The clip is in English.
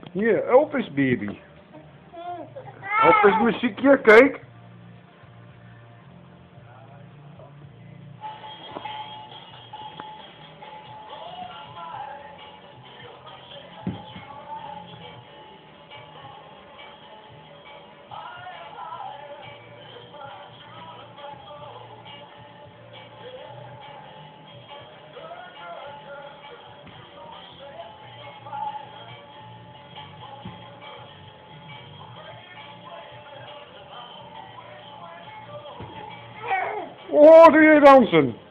Hier, Elvis baby. Elvis muziekje, kijk. Oh, doe je dansen?